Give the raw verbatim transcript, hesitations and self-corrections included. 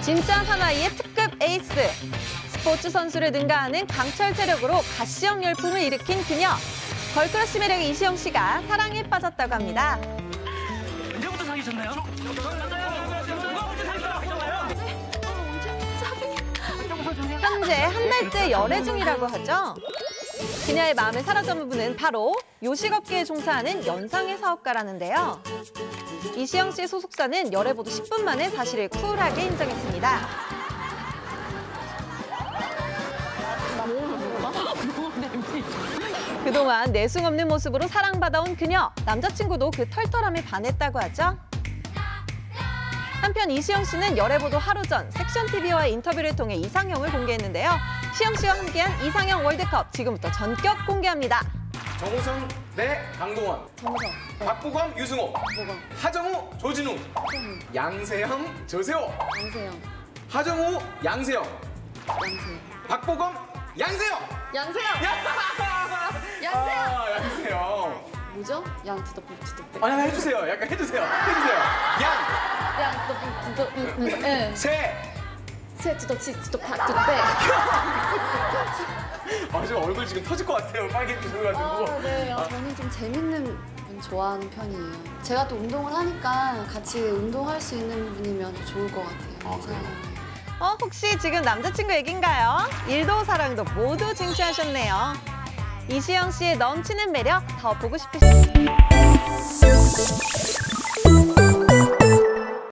진짜 사나이의 특급 에이스. 스포츠 선수를 능가하는 강철 체력으로 가시형 열풍을 일으킨 그녀. 걸크러쉬 매력의 이시영 씨가 사랑에 빠졌다고 합니다. 언제부터 사귀셨나요? 현재 한 달째 열애 중이라고 하죠. 그녀의 마음에 사로잡은 분은 바로 요식업계에 종사하는 연상의 사업가라는데요. 이시영 씨의 소속사는 열애보도 십 분 만에 사실을 쿨하게 인정했습니다. 그동안 내숭 없는 모습으로 사랑받아온 그녀. 남자친구도 그 털털함에 반했다고 하죠. 한편 이시영 씨는 열애보도 하루 전 섹션티비와의 인터뷰를 통해 이상형을 공개했는데요. 시영 씨와 함께한 이상형 월드컵 지금부터 전격 공개합니다. 정우성 대 강동원. 정우성. 네. 박보검 유승호. 박보검. 하정우 조진웅. 하정우. 양세형 조세호. 양세형. 하정우 양세형. 양세형. 박보검 양세형. 양세형. 양세형. 아, 양세형. 뭐죠? 양 투더 북 투더 백. 아니 해주세요. 약간 해주세요. 해주세요. 양. 양 투더 북 투더 음, 음, 예. 세. 세 투더 치 투더 파 투더 백. 아 지금 얼굴 지금 터질 것 같아요. 빨개 주셔가지고. 아, 네. 아, 저는 좀 재밌는 분 좋아하는 편이에요. 제가 또 운동을 하니까 같이 운동할 수 있는 분이면 좋을 것 같아요. 아, 그래요? 어, 혹시 지금 남자친구 얘긴가요? 일도 사랑도 모두 쟁취하셨네요. 이시영 씨의 넘치는 매력 더 보고 싶으시죠?